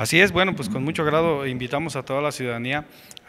Así es, bueno, pues con mucho agrado invitamos a toda la ciudadanía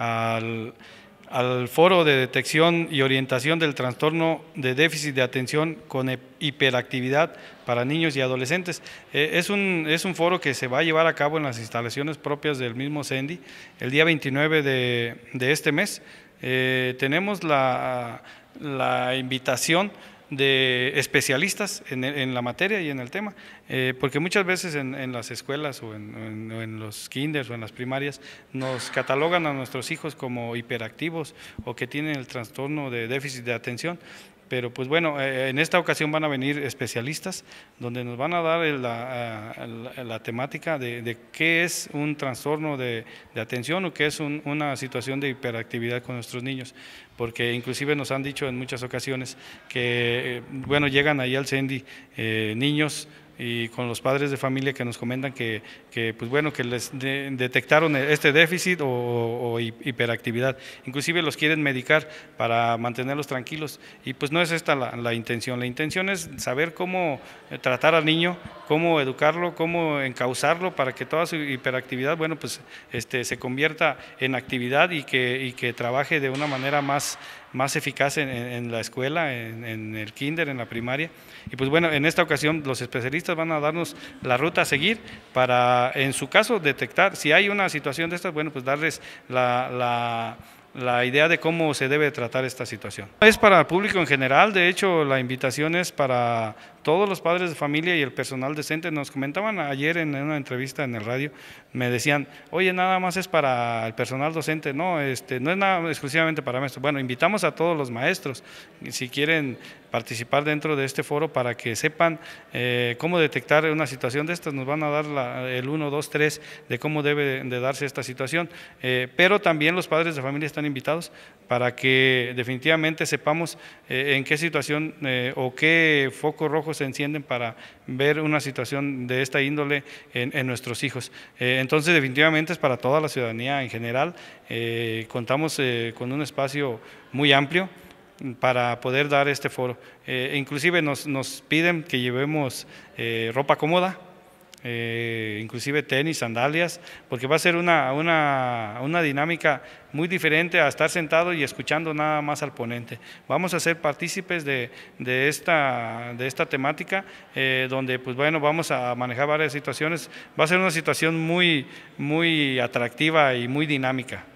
al Foro de Detección y Orientación del Trastorno de Déficit de Atención con Hiperactividad para Niños y Adolescentes. Es un foro que se va a llevar a cabo en las instalaciones propias del mismo CENDI el día 29 de este mes. Tenemos la invitación de especialistas en la materia y en el tema, porque muchas veces en las escuelas o en los kinders o en las primarias nos catalogan a nuestros hijos como hiperactivos o que tienen el trastorno de déficit de atención. Pero pues bueno, en esta ocasión van a venir especialistas donde nos van a dar la temática de qué es un trastorno de atención o qué es una situación de hiperactividad con nuestros niños, porque inclusive nos han dicho en muchas ocasiones que bueno, llegan ahí al CENDI niños y con los padres de familia que nos comentan que pues bueno, que les detectaron este déficit o hiperactividad, inclusive los quieren medicar para mantenerlos tranquilos, y pues no es esta la intención. La intención es saber cómo tratar al niño, cómo educarlo, cómo encauzarlo para que toda su hiperactividad, bueno, pues se convierta en actividad y que trabaje de una manera más eficaz en la escuela, en el kinder, en la primaria. Y pues bueno, en esta ocasión los especialistas van a darnos la ruta a seguir para, en su caso, detectar si hay una situación de estas, bueno, pues darles la idea de cómo se debe tratar esta situación. Es para el público en general, de hecho la invitación es para todos los padres de familia y el personal docente. Nos comentaban ayer en una entrevista en el radio, me decían, oye, nada más es para el personal docente, no, no es nada exclusivamente para maestros. Bueno, invitamos a todos los maestros, si quieren participar dentro de este foro para que sepan cómo detectar una situación de estas. Nos van a dar el 1, 2, 3 de cómo debe de darse esta situación, pero también los padres de familia están invitados para que definitivamente sepamos en qué situación o qué focos rojos se encienden para ver una situación de esta índole en nuestros hijos. Entonces definitivamente es para toda la ciudadanía en general. Contamos con un espacio muy amplio para poder dar este foro. Inclusive nos piden que llevemos ropa cómoda, inclusive tenis, sandalias, porque va a ser una dinámica muy diferente a estar sentado y escuchando nada más al ponente. Vamos a ser partícipes de esta temática, donde pues bueno, vamos a manejar varias situaciones. Va a ser una situación muy atractiva y muy dinámica.